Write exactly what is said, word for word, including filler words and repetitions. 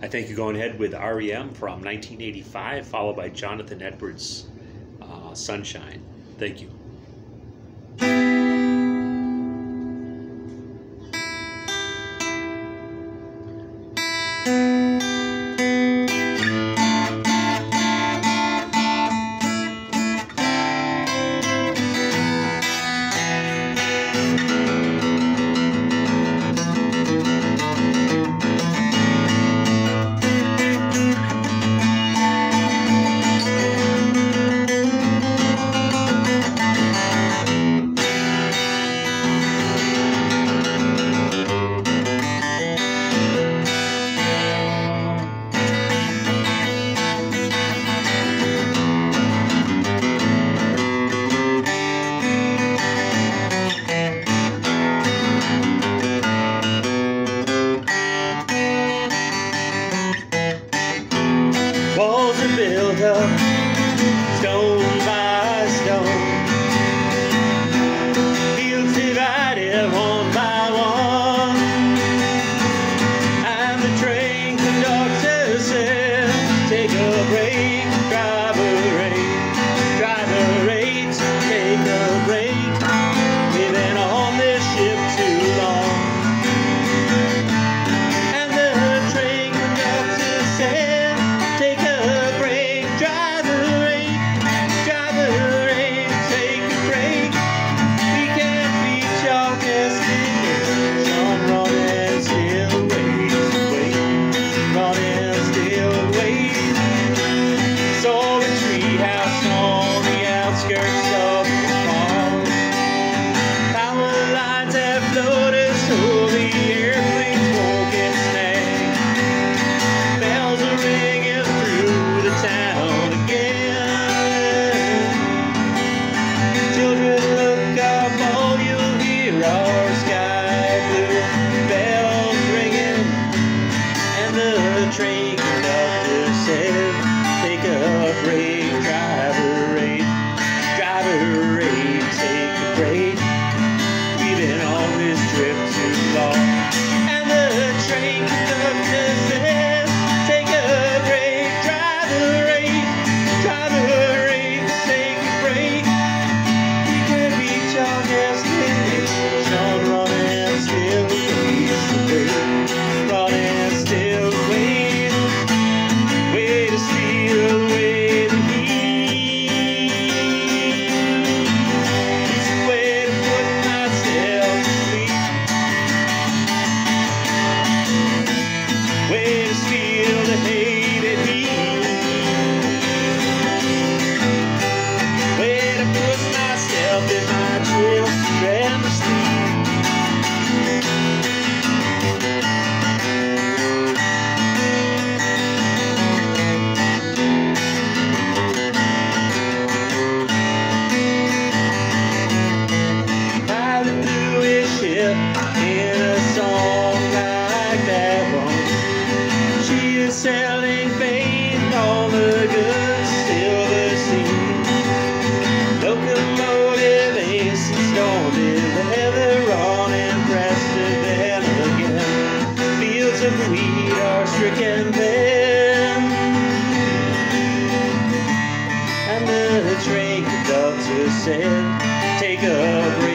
I think you're going ahead with R E M from nineteen eighty-five, followed by Jonathan Edwards' uh, Sunshine. Thank you. Walls are built up, stone by stone. Fields divided one by one. And the train conductor said, take a break, driver eight. Driver eight, take a break. We've been on this ship too long. And the train conductor said, take a break, driver eight, driver eight, take a break. We can't beat your destination, running still waits, wait, running still waits. So a treehouse on the outskirts of the farm. Power lines have floated so the airplanes won't get snagged. Bells are ringing through the town again. Children, look up, all you'll hear are sky blue bells ringing. And the train conductor said, take a break, driver eight, driver eight, take a break. We've been on this trip too long. And the train conductor said, take a break, driver eight, driver eight, take a break. We could reach our destination, running still waits to wait, running still waits, way to steal away the heat. It's a way to put myself to sleep, way to steal the hated heat, way to put myself in my children to sleep. Pilot threw his ship in a song like that one. She is selling faith, all the goods still the same. Locomotive ace and stormy leather on and Preston again. Fields of wheat are stricken bare, and the train conductor said, take a break.